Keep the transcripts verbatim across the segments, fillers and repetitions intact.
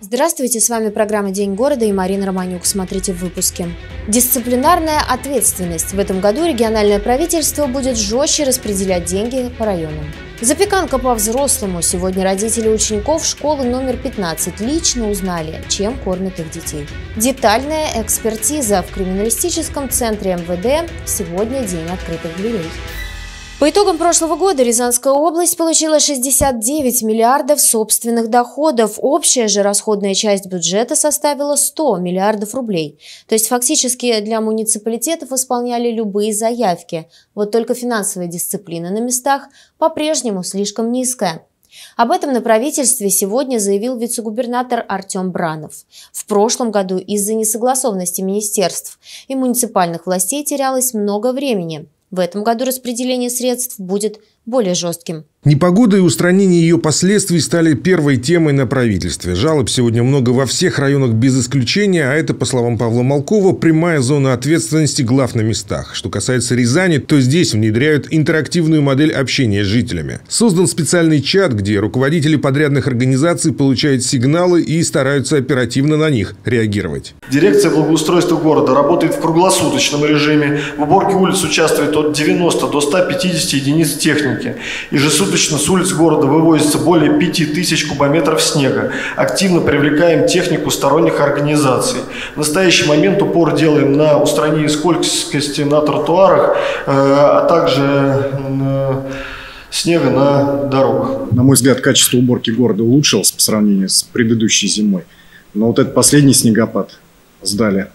Здравствуйте, с вами программа «День города» и Марина Романюк. Смотрите в выпуске. Дисциплинарная ответственность. В этом году региональное правительство будет жестче распределять деньги по районам. Запеканка по-взрослому. Сегодня родители учеников школы номер пятнадцать лично узнали, чем кормят их детей. Детальная экспертиза. В криминалистическом центре эм вэ дэ сегодня день открытых дверей. По итогам прошлого года Рязанская область получила шестьдесят девять миллиардов собственных доходов. Общая же расходная часть бюджета составила сто миллиардов рублей. То есть фактически для муниципалитетов исполняли любые заявки. Вот только финансовая дисциплина на местах по-прежнему слишком низкая. Об этом на правительстве сегодня заявил вице-губернатор Артем Бранов. В прошлом году из-за несогласованности министерств и муниципальных властей терялось много времени. В этом году распределение средств будет более жестким. Непогода и устранение ее последствий стали первой темой на правительстве. Жалоб сегодня много во всех районах без исключения, а это, по словам Павла Малкова, прямая зона ответственности глав на местах. Что касается Рязани, то здесь внедряют интерактивную модель общения с жителями. Создан специальный чат, где руководители подрядных организаций получают сигналы и стараются оперативно на них реагировать. Дирекция благоустройства города работает в круглосуточном режиме. В уборке улиц участвует от девяноста до ста пятидесяти единиц техники. Ежесуточно с улиц города вывозится более пяти тысяч кубометров снега. Активно привлекаем технику сторонних организаций. В настоящий момент упор делаем на устранение скользкости на тротуарах, а также снега на дорогах. На мой взгляд, качество уборки города улучшилось по сравнению с предыдущей зимой. Но вот этот последний снегопад сдали.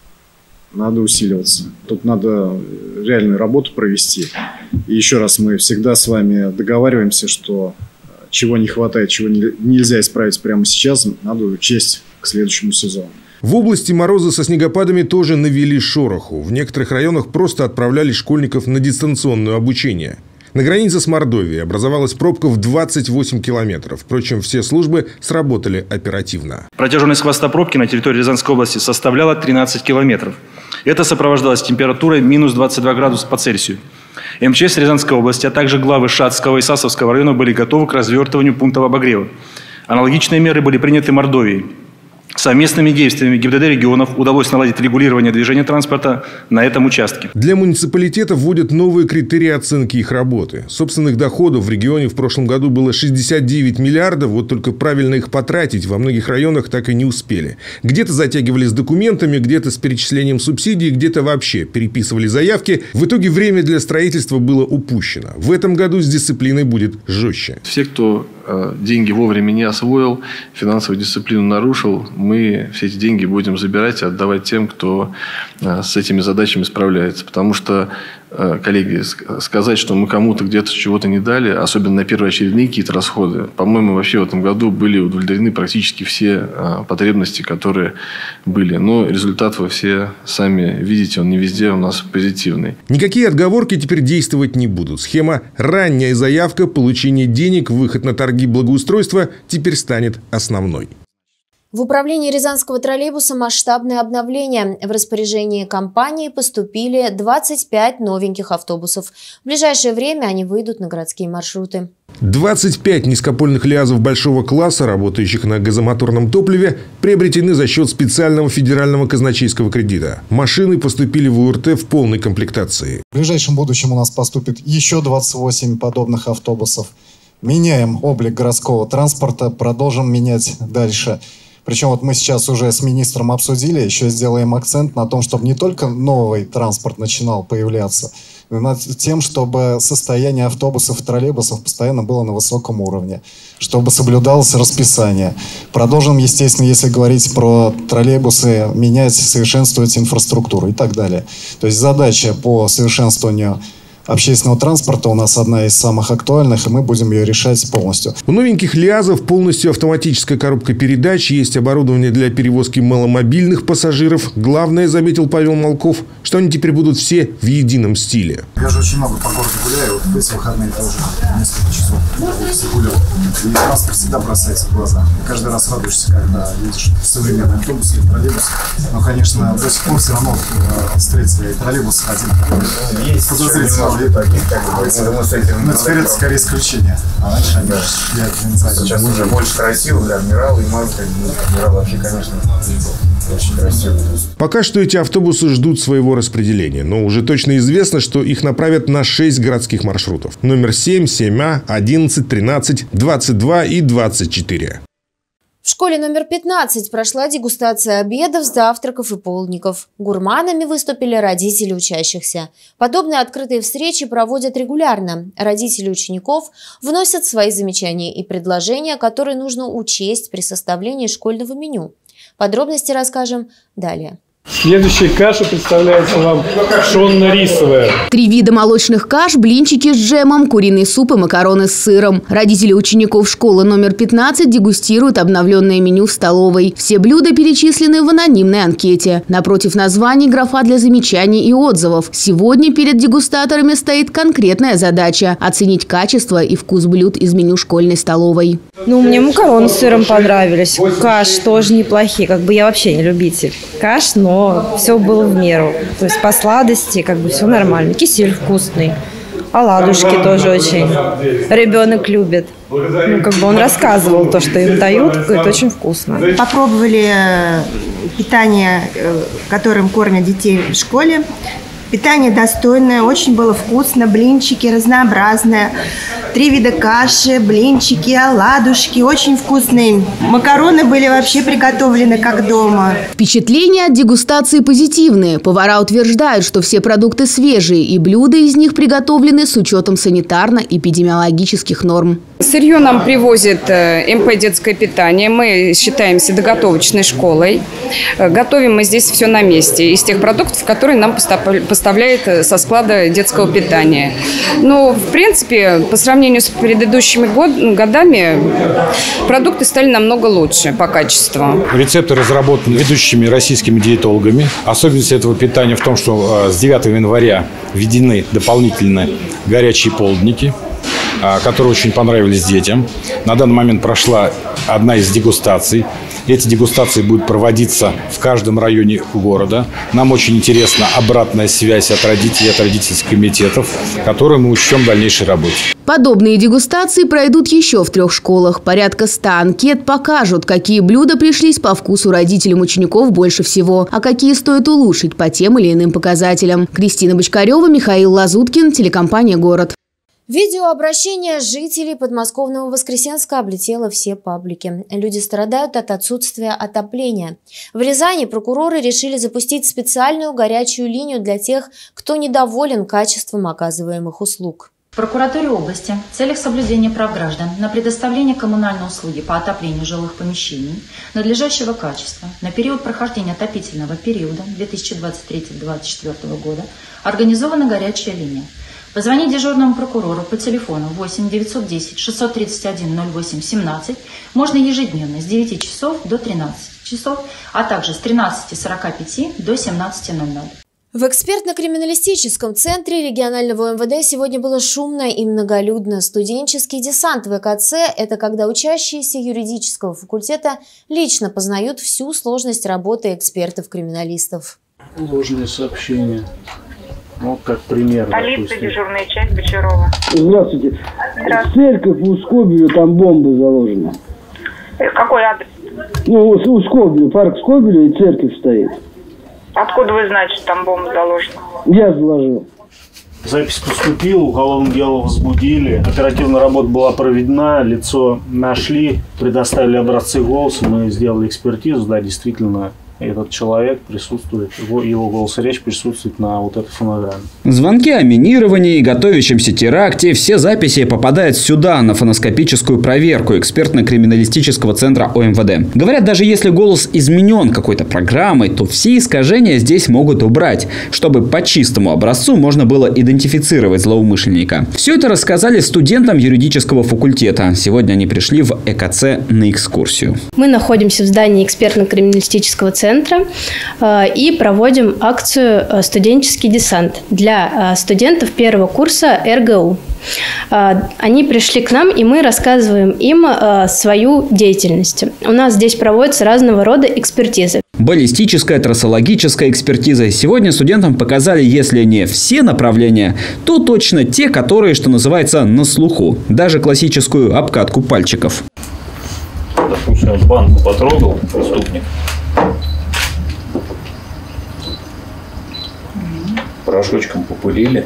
Надо усиливаться. Тут надо реальную работу провести. И еще раз, мы всегда с вами договариваемся, что чего не хватает, чего нельзя исправить прямо сейчас, надо учесть к следующему сезону. В области мороза со снегопадами тоже навели шороху. В некоторых районах просто отправляли школьников на дистанционное обучение. На границе с Мордовией образовалась пробка в двадцать восемь километров. Впрочем, все службы сработали оперативно. Протяженность хвоста пробки на территории Рязанской области составляла тринадцать километров. Это сопровождалось температурой минус двадцать два градуса по Цельсию. эм че эс Рязанской области, а также главы Шацкого и Сасовского района были готовы к развертыванию пунктов обогрева. Аналогичные меры были приняты Мордовией. Совместными действиями гэ и бэ дэ регионов удалось наладить регулирование движения транспорта на этом участке. Для муниципалитетов вводят новые критерии оценки их работы. Собственных доходов в регионе в прошлом году было шестьдесят девять миллиардов, вот только правильно их потратить во многих районах так и не успели. Где-то затягивали с документами, где-то с перечислением субсидий, где-то вообще переписывали заявки. В итоге время для строительства было упущено. В этом году с дисциплиной будет жестче. Все, кто деньги вовремя не освоил, финансовую дисциплину нарушил, мы все эти деньги будем забирать и отдавать тем, кто с этими задачами справляется. Потому что, коллеги, сказать, что мы кому-то где-то чего-то не дали, особенно на первоочередные какие-то расходы, по-моему, вообще в этом году были удовлетворены практически все потребности, которые были. Но результат вы все сами видите, он не везде у нас позитивный. Никакие отговорки теперь действовать не будут. Схема «ранняя заявка», получение денег, выход на торги благоустройства теперь станет основной. В управлении Рязанского троллейбуса масштабное обновление. В распоряжении компании поступили двадцать пять новеньких автобусов. В ближайшее время они выйдут на городские маршруты. двадцать пять низкопольных лиазов большого класса, работающих на газомоторном топливе, приобретены за счет специального федерального казначейского кредита. Машины поступили в у эр тэ в полной комплектации. В ближайшем будущем у нас поступит еще двадцать восемь подобных автобусов. Меняем облик городского транспорта, продолжим менять дальше. Причем вот мы сейчас уже с министром обсудили, еще сделаем акцент на том, чтобы не только новый транспорт начинал появляться, но и над тем, чтобы состояние автобусов и троллейбусов постоянно было на высоком уровне, чтобы соблюдалось расписание. Продолжим, естественно, если говорить про троллейбусы, менять, совершенствовать инфраструктуру и так далее. То есть задача по совершенствованию общественного транспорта у нас одна из самых актуальных, и мы будем ее решать полностью. У новеньких лиазов полностью автоматическая коробка передач, есть оборудование для перевозки маломобильных пассажиров. Главное, заметил Павел Малков, что они теперь будут все в едином стиле. Я же очень много по городу гуляю, вот в эти выходные тоже несколько часов гулял. И транспорт всегда бросается в глаза. Каждый раз радуешься, когда видишь современный автобус или троллейбус. Но, конечно, до сих пор все равно встретили троллейбус один подозрительного в итоге, как бы, мы с этим... Но теперь это скорее исключение. А раньше они сейчас уже больше красиво для адмирала, и мало, как бы, адмирал вообще, конечно, очень красиво. Пока что эти автобусы ждут своего распределения, но уже точно известно, что их направят на шесть городских маршрутов. Номер семь, семь А, одиннадцать, тринадцать, двадцать два и двадцать четыре. В школе номер пятнадцать прошла дегустация обедов, завтраков и полдников. Гурманами выступили родители учащихся. Подобные открытые встречи проводят регулярно. Родители учеников вносят свои замечания и предложения, которые нужно учесть при составлении школьного меню. Подробности расскажем далее. Следующая каша представляется вам пшенно-рисовая. Три вида молочных каш, блинчики с джемом, куриный суп и макароны с сыром. Родители учеников школы номер пятнадцать дегустируют обновленное меню в столовой. Все блюда перечислены в анонимной анкете. Напротив названий графа для замечаний и отзывов. Сегодня перед дегустаторами стоит конкретная задача – оценить качество и вкус блюд из меню школьной столовой. Ну, мне макароны с сыром понравились. Каш тоже неплохие. Как бы я вообще не любитель каш, но все было в меру. То есть по сладости как бы все нормально. Кисель вкусный. Оладушки тоже очень. Ребенок любит. Ну, как бы он рассказывал то, что им дают. Говорит, очень вкусно. Попробовали питание, которым кормят детей в школе. Питание достойное, очень было вкусно, блинчики разнообразные, три вида каши, блинчики, оладушки, очень вкусные. Макароны были вообще приготовлены как дома. Впечатления от дегустации позитивные. Повара утверждают, что все продукты свежие, и блюда из них приготовлены с учетом санитарно-эпидемиологических норм. Сырье нам привозит эм пэ «Детское питание». Мы считаемся доготовочной школой. Готовим мы здесь все на месте из тех продуктов, которые нам поставляет со склада детского питания. Но, в принципе, по сравнению с предыдущими год, годами, продукты стали намного лучше по качеству. Рецепты разработаны ведущими российскими диетологами. Особенность этого питания в том, что с девятого января введены дополнительно горячие полдники, которые очень понравились детям. На данный момент прошла одна из дегустаций. Эти дегустации будут проводиться в каждом районе города. Нам очень интересна обратная связь от родителей, от родительских комитетов, которую мы учтем в дальнейшей работе. Подобные дегустации пройдут еще в трех школах. Порядка ста анкет покажут, какие блюда пришлись по вкусу родителям учеников больше всего, а какие стоит улучшить по тем или иным показателям. Кристина Бочкарева, Михаил Лазуткин, телекомпания «Город». Видеообращение жителей подмосковного Воскресенска облетело все паблики. Люди страдают от отсутствия отопления. В Рязани прокуроры решили запустить специальную горячую линию для тех, кто недоволен качеством оказываемых услуг. В прокуратуре области в целях соблюдения прав граждан на предоставление коммунальной услуги по отоплению жилых помещений надлежащего качества на период прохождения отопительного периода две тысячи двадцать третьего — две тысячи двадцать четвёртого года организована горячая линия. Позвонить дежурному прокурору по телефону восемь девятьсот десять шестьсот тридцать один ноль восемь семнадцать можно ежедневно с девяти часов до тринадцати часов, а также с тринадцати сорока пяти до семнадцати ноль ноль. В экспертно-криминалистическом центре регионального эм вэ дэ сегодня было шумно и многолюдно. Студенческий десант вэ ка цэ – это когда учащиеся юридического факультета лично познают всю сложность работы экспертов-криминалистов. Ложные сообщения. Ну, как пример. Полиция, дежурная часть, Бочарова. Здравствуйте. Здравствуйте. Церковь у Скобеля, там бомба заложена. Какой адрес? Ну, у Скобеля, парк Скобеля и церковь стоит. Откуда вы знаете, что там бомба заложена? Я заложил. Запись поступила, уголовное дело возбудили. Оперативная работа была проведена, лицо нашли, предоставили образцы голоса, мы сделали экспертизу, да, действительно. Этот человек присутствует, его, его голос и речь присутствует на вот этой фонограмме. Звонки о минировании, готовящемся теракте, все записи попадают сюда, на фоноскопическую проверку экспертно-криминалистического центра о эм вэ дэ. Говорят, даже если голос изменен какой-то программой, то все искажения здесь могут убрать, чтобы по чистому образцу можно было идентифицировать злоумышленника. Все это рассказали студентам юридического факультета. Сегодня они пришли в э ка цэ на экскурсию. Мы находимся в здании экспертно-криминалистического центра и проводим акцию «Студенческий десант» для студентов первого курса эр гэ у. Они пришли к нам, и мы рассказываем им свою деятельность. У нас здесь проводятся разного рода экспертизы. Баллистическая, трассологическая экспертиза. Сегодня студентам показали, если не все направления, то точно те, которые, что называется, на слуху. Даже классическую обкатку пальчиков. Допустим, банку потрогал преступник. Порошочком попылили.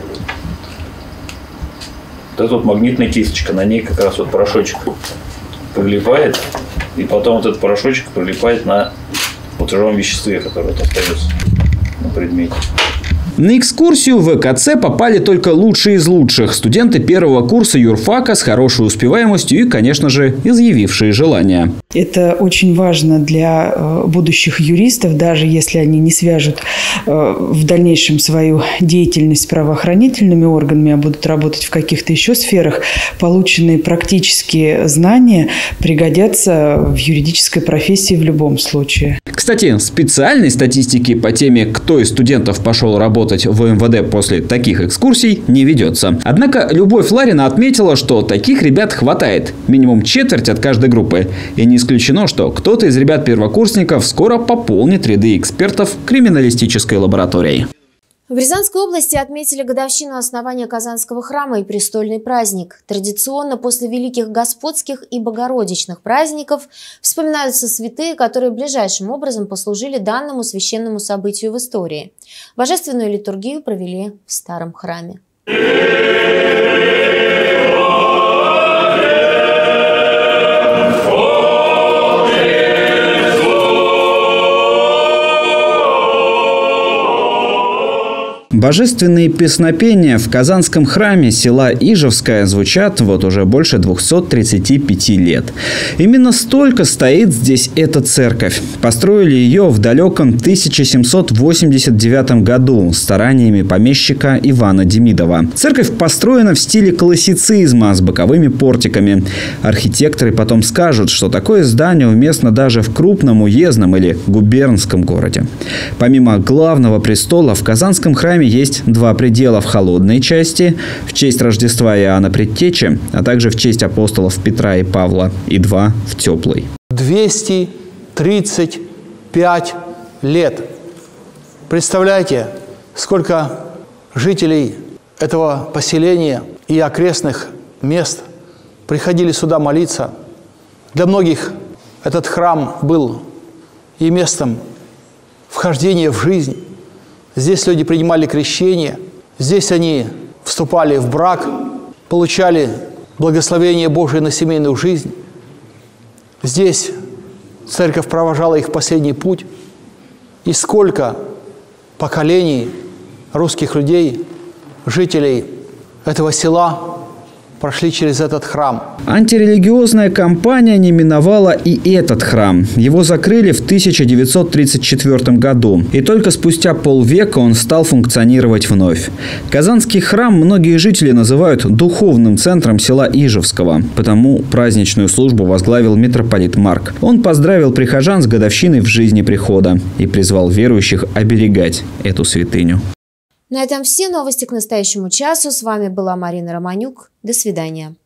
Вот эта вот магнитная кисточка, на ней как раз вот порошочек прилипает, и потом вот этот порошочек прилипает на жировом веществе, которое вот остается на предмете. На экскурсию в ЭКЦ попали только лучшие из лучших. Студенты первого курса юрфака с хорошей успеваемостью и, конечно же, изъявившие желание. Это очень важно для будущих юристов, даже если они не свяжут в дальнейшем свою деятельность с правоохранительными органами, а будут работать в каких-то еще сферах. Полученные практические знания пригодятся в юридической профессии в любом случае. Кстати, специальной статистики по теме, кто из студентов пошел работать в МВД после таких экскурсий, не ведется. Однако Любовь Ларина отметила, что таких ребят хватает. Минимум четверть от каждой группы. И не исключено, что кто-то из ребят-первокурсников скоро пополнит ряды экспертов криминалистической лаборатории. В Рязанской области отметили годовщину основания Казанского храма и престольный праздник. Традиционно после великих господских и богородичных праздников вспоминаются святые, которые ближайшим образом послужили данному священному событию в истории. Божественную литургию провели в старом храме. Божественные песнопения в Казанском храме села Ижевское звучат вот уже больше двухсот тридцати пяти лет. Именно столько стоит здесь эта церковь. Построили ее в далеком тысяча семьсот восемьдесят девятом году стараниями помещика Ивана Демидова. Церковь построена в стиле классицизма с боковыми портиками. Архитекторы потом скажут, что такое здание уместно даже в крупном уездном или губернском городе. Помимо главного престола в Казанском храме есть два предела в холодной части в честь Рождества Иоанна Предтечи, а также в честь апостолов Петра и Павла, и два в теплой. двести тридцать пять лет. Представляете, сколько жителей этого поселения и окрестных мест приходили сюда молиться. Для многих этот храм был и местом вхождения в жизнь. Здесь люди принимали крещение, здесь они вступали в брак, получали благословение Божие на семейную жизнь. Здесь церковь провожала их в последний путь. И сколько поколений русских людей, жителей этого села прошли через этот храм. Антирелигиозная кампания не миновала и этот храм. Его закрыли в тысяча девятьсот тридцать четвёртом году. И только спустя полвека он стал функционировать вновь. Казанский храм многие жители называют духовным центром села Ижевского. Потому праздничную службу возглавил митрополит Марк. Он поздравил прихожан с годовщиной в жизни прихода и призвал верующих оберегать эту святыню. На этом все новости к настоящему часу. С вами была Марина Романюк. До свидания.